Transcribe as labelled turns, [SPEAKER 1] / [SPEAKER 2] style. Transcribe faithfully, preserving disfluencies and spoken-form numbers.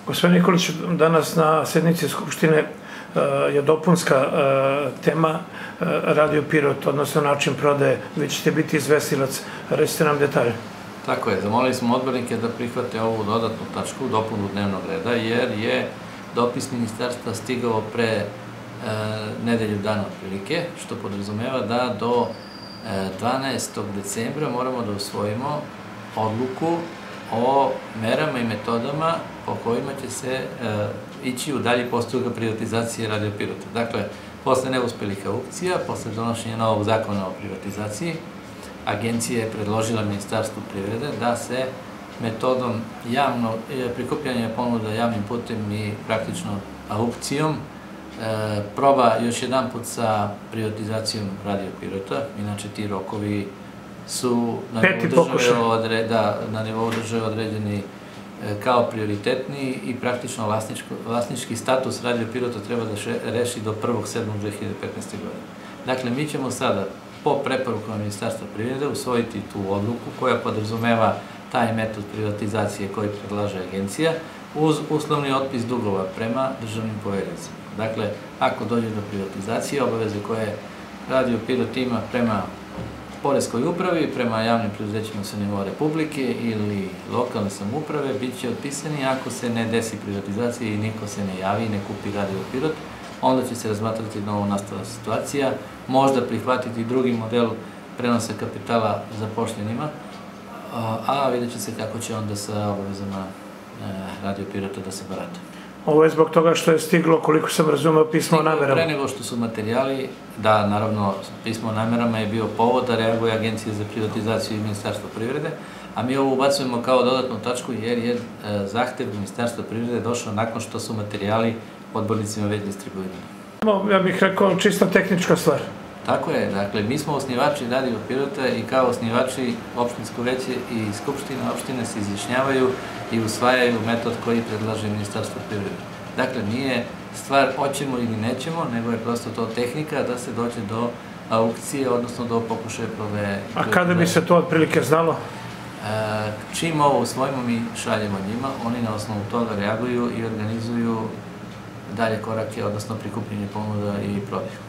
[SPEAKER 1] Gospodin Nikolić, danas na sednici Skupštine je dopunska tema Radio Pirot, odnosno način prodaje. Vi ćete biti izvestilac. Recite nam detalje.
[SPEAKER 2] Tako je. Zamolili smo odbornike da prihvate ovu dodatnu tačku, dopunu dnevnog reda, jer je dopis ministarstva stigao pre nedelju dana otprilike, što podrazumeva da do dvanaestog decembra moramo da usvojimo odluku o merama i metodama po kojima će se ići u dalji postupak privatizacije Radio Pirota. Dakle, posle neuspelih aukcija, posle donošenja novog zakona o privatizaciji, agencija je predložila Ministarstvu privrede da se metodom prikupljanja ponuda javnim putem i praktično aukcijom proba još jedan put sa privatizacijom Radio Pirota. Inače, ti rokovi su na nivou države određeni kao prioritetni i praktično vlasnički status Radio Pirota treba da reši do prvog sedmog dve hiljade petnaeste. godine. Dakle, mi ćemo sada po preporukama Ministarstva privrede usvojiti tu odluku koja podrazumeva taj metod privatizacije koji predlaže agencija uz uslovni otpis dugova prema državnim poverioцima. Dakle, ako dođe do privatizacije, obaveze koje Radio Pirot ima prema poreskoj upravi, prema javnim preduzećima sa nivoa Republike ili lokalne samouprave, bit će otpisani ako se ne desi privatizacija i niko se ne javi i ne kupi Radio Pirot, onda će se razmatrati novo nastala situacija, možda prihvatiti drugi model prenosa kapitala zapošljenima, a vidjet će se kako će onda sa obavezama Radio Pirota da se barata.
[SPEAKER 1] Ovo je zbog toga što je stiglo, koliko sam razumeo, pismo o namerama.
[SPEAKER 2] Pre nego što su materijali, da, naravno, pismo o namerama je bio povod da reaguje Agencija za privatizaciju i Ministarstvo privrede, a mi ovo ubacujemo kao dodatnu tačku jer je zahtev Ministarstva privrede došao nakon što su materijali odbornicima već distribuirani.
[SPEAKER 1] Ja bih rekao čista tehnička stvar.
[SPEAKER 2] Tako je, dakle, mi smo osnivači Radio Pirota i kao osnivači opštinsko veće i skupština opštine se izjašnjavaju i usvajaju metod koji predlaže Ministarstvo privrede. Dakle, nije stvar hoćemo ili nećemo, nego je prosto to tehnika da se dođe do aukcije, odnosno do pokušaja prodaje.
[SPEAKER 1] A kada bi se to otprilike znalo?
[SPEAKER 2] Čim ovo usvojimo, mi šaljemo njima, oni na osnovu toga reaguju i organizuju dalje korake, odnosno prikupljanje ponuda i prodaju.